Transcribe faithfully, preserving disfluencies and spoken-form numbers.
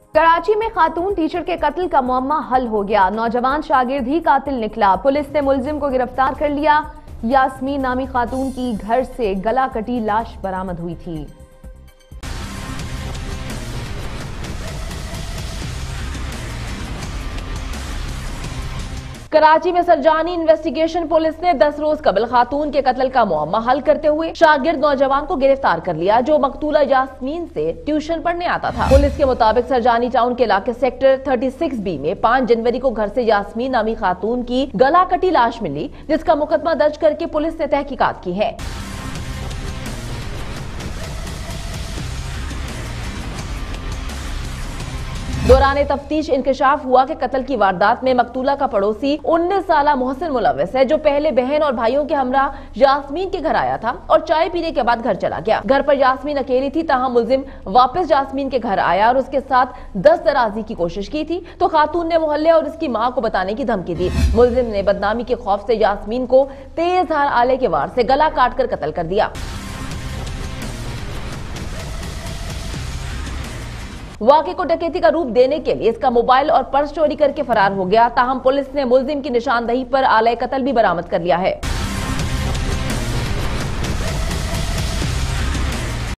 कराची में खातून टीचर के कत्ल का मुअम्मा हल हो गया। नौजवान शागिर्द ही कातिल निकला। पुलिस ने मुलजिम को गिरफ्तार कर लिया। यास्मीन नामी खातून की घर से गला कटी लाश बरामद हुई थी। कराची में सरजानी इन्वेस्टिगेशन पुलिस ने दस रोज कबल खातून के कत्ल का मुअम्मा हल करते हुए शागिर्द नौजवान को गिरफ्तार कर लिया, जो मकतूला यास्मीन से ट्यूशन पढ़ने आता था। पुलिस के मुताबिक सरजानी टाउन के इलाके सेक्टर छत्तीस बी में पाँच जनवरी को घर से यास्मीन नामी खातून की गला कटी लाश मिली, जिसका मुकदमा दर्ज करके पुलिस ने तहकीकात की है। दौरान तफ्तीश इंकशाफ हुआ कि कत्ल की वारदात में मकतूला का पड़ोसी उन्नीस साल मोहसिन मुलव्वस है, जो पहले बहन और भाइयों के हमरा यास्मीन के घर आया था और चाय पीने के बाद घर चला गया। घर पर यास्मीन अकेली थी, ताहम मुलजिम वापस यास्मीन के घर आया और उसके साथ दस दराजी की कोशिश की थी, तो खातून ने मोहल्ले और उसकी मां को बताने की धमकी दी। मुलजिम ने बदनामी के खौफ से यास्मीन को तेज धार आले के वार से गला काट कर कत्ल कर दिया। वाक़े को डकैती का रूप देने के लिए इसका मोबाइल और पर्स चोरी करके फरार हो गया। ताहम पुलिस ने मुलजिम की निशानदही पर आले कत्ल भी बरामद कर लिया है।